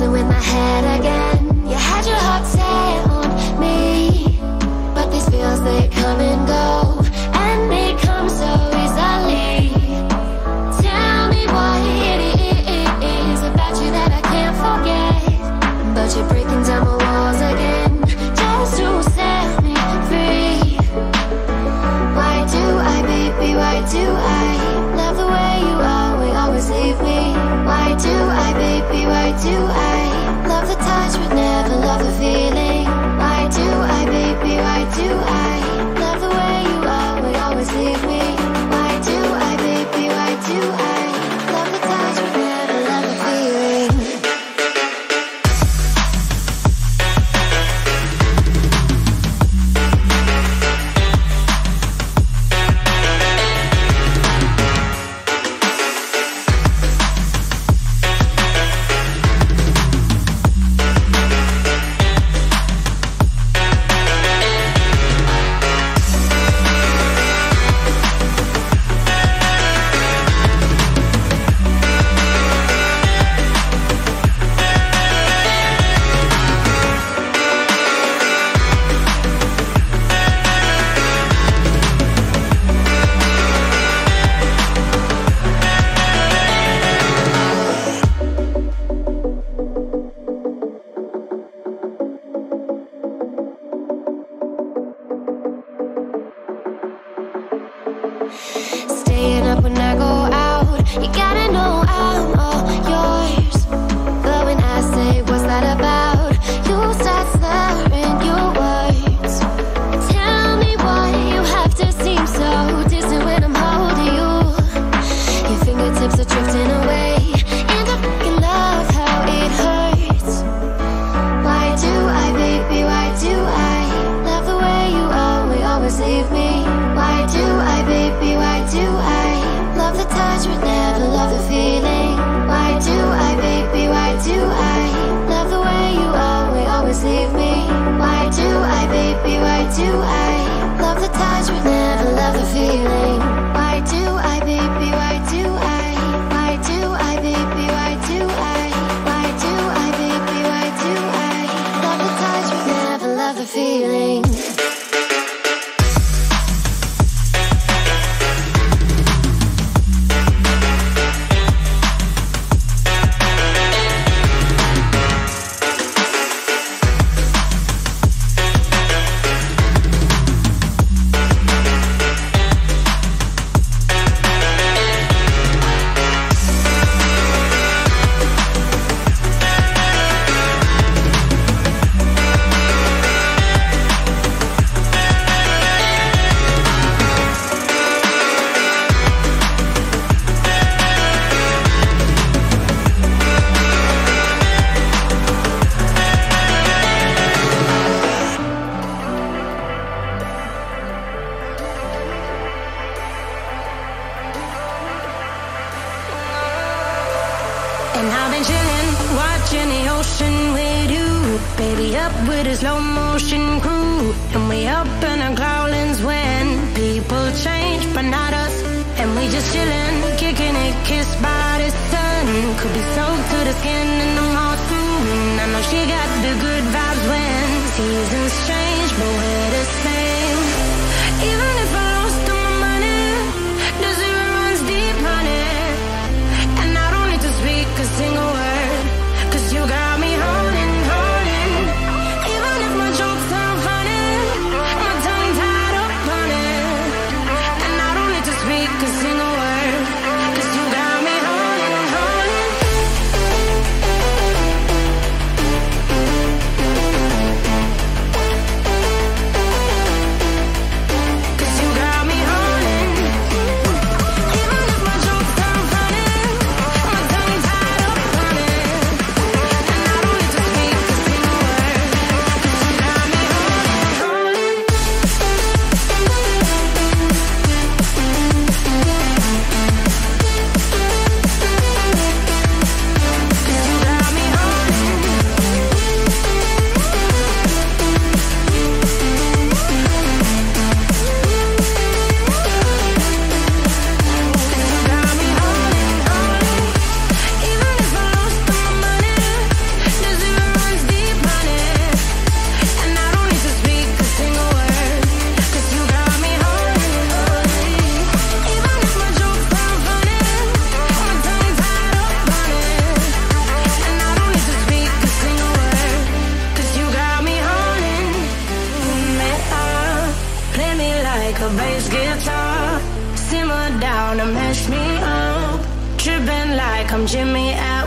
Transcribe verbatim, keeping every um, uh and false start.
messing with my head again. You had your heart set on me, but these feels, they come and go, and they come so easily. Tell me what it is about you that I can't forget, but you're breaking down my walls again just to set me free. Why do I, baby, why do I love the way you always, always leave me? Why do I, baby, why do I love the touch but never love the feeling? Why do I, baby, why do I love the way you always, always leave me? Why do I, baby, why do I love the touch but never love the feeling? Staying up when I go out, you gotta know I'm all yours. But when I say what's that about, you start slurring your words. Tell me why you have to seem so distant when I'm holding you. Your fingertips are drifting away, and I fucking love how it hurts. Why do I, baby, why do I love the way you always, always leave me? Why do I, baby, why do I love the touch but never love the feeling? Why do I, baby, why do I love the way you always, always leave me? Why do I, baby, why do I love the touch but never love the feeling? Why do I, baby, why do I? Why do I, baby, why do I? Why do I, baby, why do I love the touch but never love the feeling? And I've been chillin', watching the ocean with you. Baby, up with a slow motion crew. And we up in our growlings when people change, but not us. And we just chillin', kicking it, kissed by the sun. Could be soaked to the skin in the moss soon. I know she got the good vibes when seasons change, but we're the same. Even if I lost all my money, the zero runs deep, honey. And I don't need to speak a single word, cause you got me holding, holding. Even if my jokes sound funny, my tongue tied up on it. And I don't need to speak a single word, cause you got me holding, holding. Come Jimmy out.